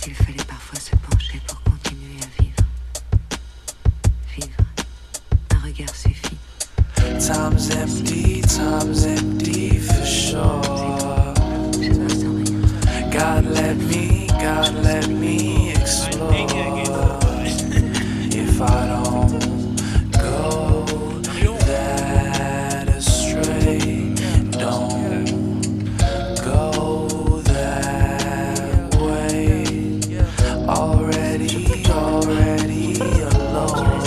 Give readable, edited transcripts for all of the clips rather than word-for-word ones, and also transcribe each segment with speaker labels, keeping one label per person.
Speaker 1: qu'il fallait parfois se pencher pour continuer à vivre. Vivre, un regard suffit.
Speaker 2: Time's empty for sure. God let me explore. If I don't go that astray, don't go that way. Already alone.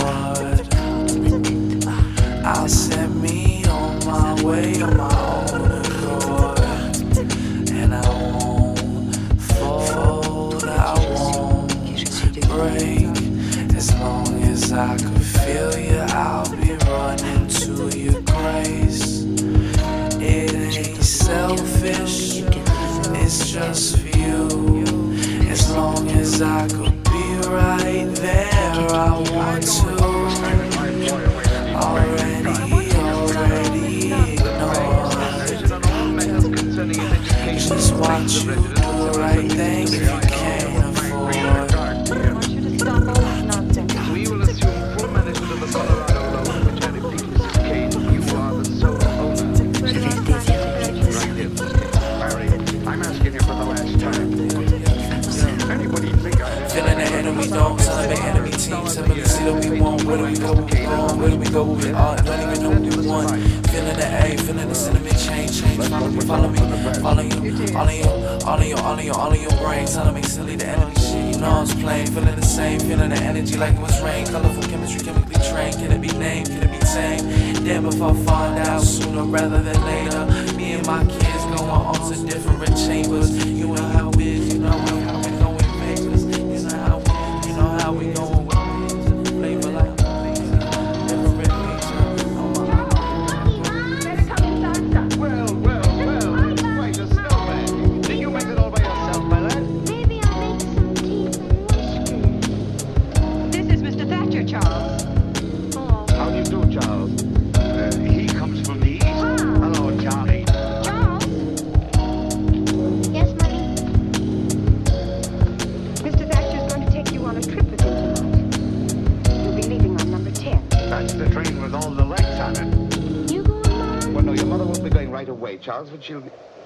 Speaker 2: I'll set me on my way, on my own accord. And I won't fold, I won't break. As long as I can feel you, I'll be running to your grace. It ain't selfish, it's just for you. As long as I could be right there, I want to. Already ignored. Just watch you do the right thing if you can't afford.
Speaker 3: We will assume full management of the Colorado loan, which had a peakless decade. You are the sole owner. Right here, Barry, I'm asking you for the last time. Anybody think I have?
Speaker 2: Feeling the enemy don't, son of an enemy team. Somebody see that we want, where do we go? Where do we go? Don't even know what we want. Feeling the A, feeling the cinnamon change. Follow me, follow you, all in your brain. Telling me silly, the enemy shit, you know I was playing. Feeling the same, feeling the energy like it was rain. Colorful chemistry, chemically trained. Can it be named? Can it be tamed? Damn if I find out sooner rather than later. Me and my kids going on to different chambers. You know how it is, you know how we going papers. You know how we going with things. Flavor like
Speaker 3: Charles, but she'll be...